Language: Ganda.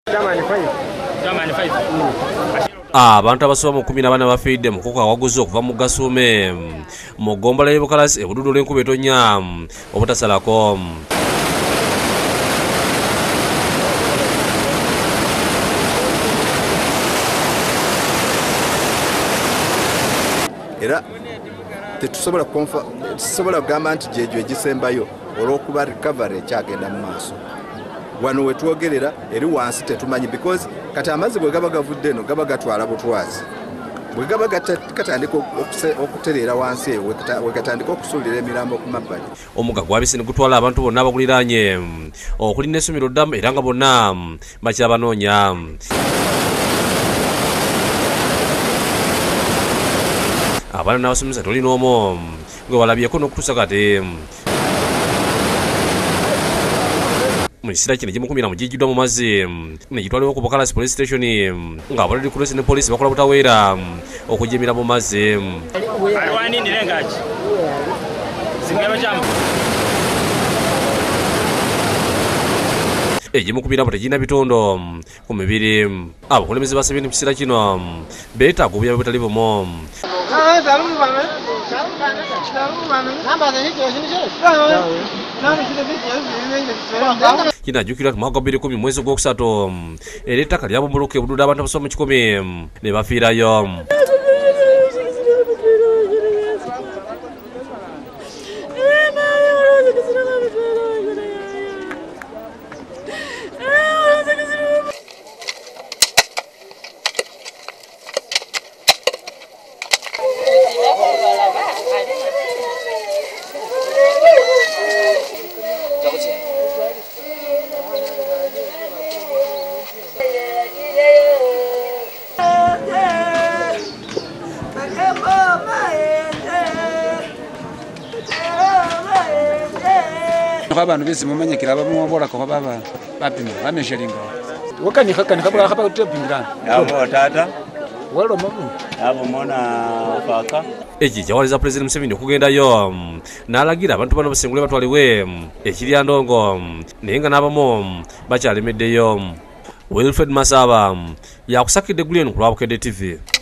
Abantu abasoba mu 14 bafidde mu kuko awaguze okuva mu Gasume mu gombola y'Ebukalasi ebududu l'enkuba etonya obutasalako. Era tetusobola kugamba nti gyegyo egisembayo olw'okuba recovery ekyagenda mu maaso. Wano wetwogerera eri wansi tetumanyi because kati amazzi bwe gaba gavudde eno gaba gatwala butwazi. Bwe gaba gatandika okutereera wansi eyo wegatandika okusuulira emirambo ku mabbali. Omugga gwabise ne gutwala abantu bonna abaguliraanye okuli n'essomero ddamu era nga bonna bakyabanoonya. Abaana n'abasomesa tolina omwo gwe walabyeko n'okutuusa kati. Mu kiseera kino egimukumira mu gijjuddwa mu mazzi ne gitwalibwa ku Bukalasi Police Station nga abalali kulesi ne poliisi bakola butaweera okujemera mu mazzi. Egimukumiramu tegirina bitondo ku mibiri. Abakulembeze basabye mu kiseera kino beetaaga obuyambi butali bumu. Kinajjukirwa mu mwaka 2010 mwezi gw'okusatu era ettaka lyabomboloka ebududu abantu abasoba mu 100 ne bafiirayo. Abantu bizimu manyikira bamubola ko baba bapima bamesharinga wakani kabula hapa utepingana abo tata walo mabu abo mona paka Eki kyawaliza President Museveni okugendayo n'alagira abantu bano basengule batwaliwe ekirya ndongo naye nga n'abamu bakyalemeddeyo. Wilfred Masaba yakusakidde Guleno ku Lwabukedde TV.